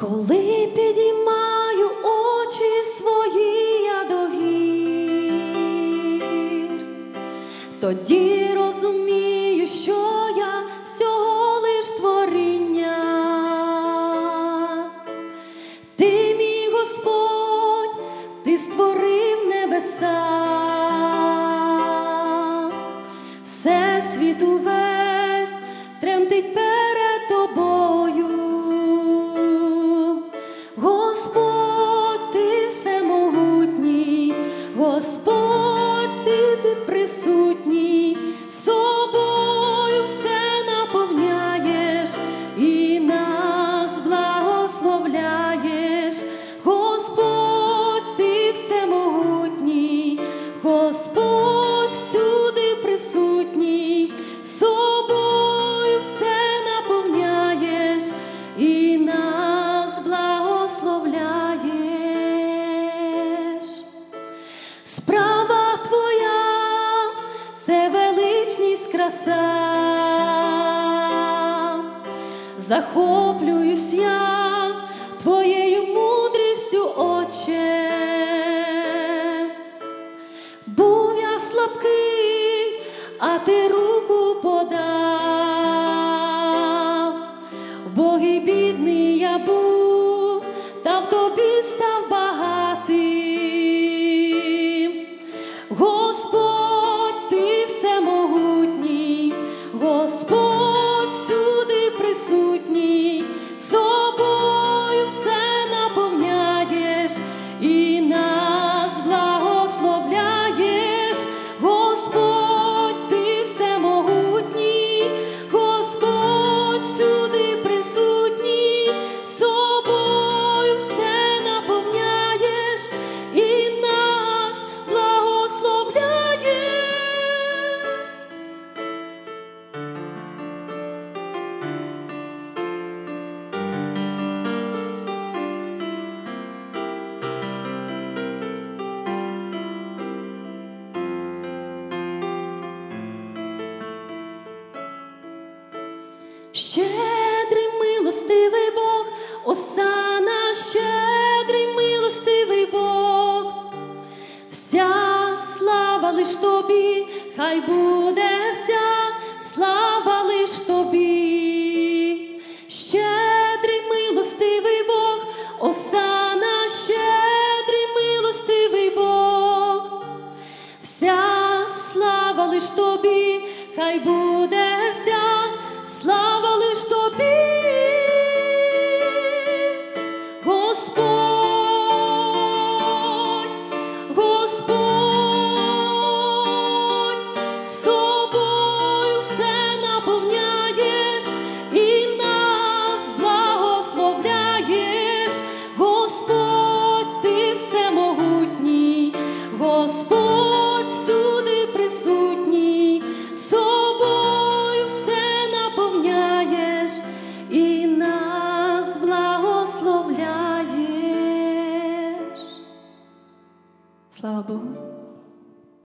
Коли підіймаю очі свої я до гір, тоді розумію, що я всього лиш творіння. Ти, мій Господь, Ти створив небеса, всесвіт увесь тремтить перед Тобою. Господь, Ти всемогутній, Господь, Ти присутній, собою все наповняєш і нас благословляєш. Господь, Ти всемогутній, Господь, всюди присутній, собою все наповняєш і нас благословляєш. Справа Твоя – це величність, краса. Захоплююсь я Твоєю мудрістю, Отче. Був я слабкий, а Ти руку подав. Вбогий, бідний я був, та в Тобі став багатим. Господь, Ти всемогутній, Господь, всюди присутній, собою все наповняєш і нас благословляєш. Господь, Ти всемогутній, Господь, всюди присутній, собою все наповняєш і нас благословляєш. Щедрий, милостивий Бог, осана, щедрий, милостивий Бог. Вся слава лиш Тобі, хай буде вся слава лиш Тобі. Щедрий, милостивий Бог, осана, щедрий, милостивий Бог. Вся слава лиш Тобі, хай буде вся слава лиш Тобі.